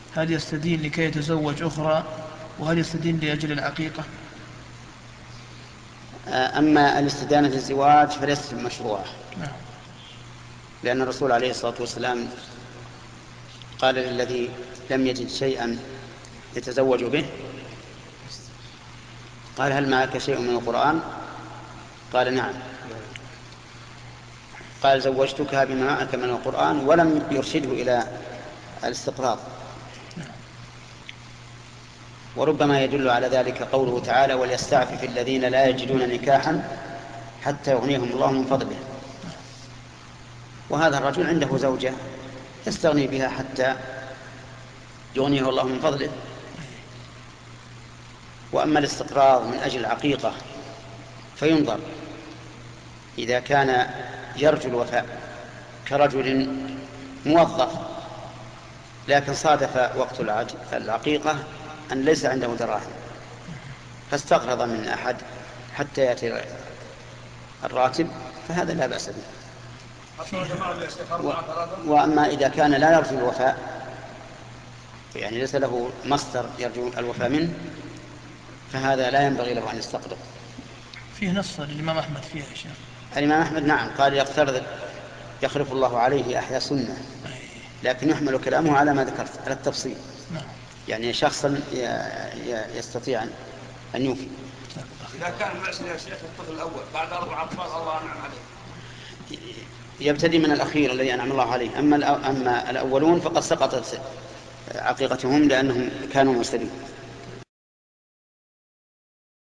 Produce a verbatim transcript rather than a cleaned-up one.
هل يستدين لكي يتزوج أخرى؟ وهل يستدين لأجل العقيقة؟ أما الاستدانة للزواج فليست مشروعة، نعم. لأن الرسول عليه الصلاة والسلام قال للذي لم يجد شيئا يتزوج به، قال هل معك شيء من القرآن؟ قال نعم. قال زوجتكها بما معك من القرآن، ولم يرشده إلى الاستقراض. وربما يدل على ذلك قوله تعالى وليستعفف الذين لا يجدون نكاحا حتى يغنيهم الله من فضله. وهذا الرجل عنده زوجة يستغني بها حتى يغنيه الله من فضله. وأما الاستقراض من أجل العقيقة فينظر إذا كان يرجو الوفاء كرجل موظف لكن صادف وقت العقيقة أن ليس عنده دراهم فاستقرض من أحد حتى يأتي الراتب، فهذا لا بأس به. و... وأما إذا كان لا يرجو الوفاء، يعني ليس له مصدر يرجو الوفاء منه، فهذا لا ينبغي له أن يستقرض. فيه نص للإمام أحمد فيها يا شيخ. الإمام أحمد نعم قال يقترض يخلف الله عليه أحيا سنة، لكن يحمل كلامه على ما ذكرت على التفصيل. نعم. يعني شخصا يستطيع أن يوفي. إذا كان معسل يا شيخ الطفل الأول بعد أربع أطفال الله أنعم عليه، يبتدي من الأخير الذي أنعم الله عليه. أما أما الأولون فقد سقطت عقيقتهم لأنهم كانوا مسلمين.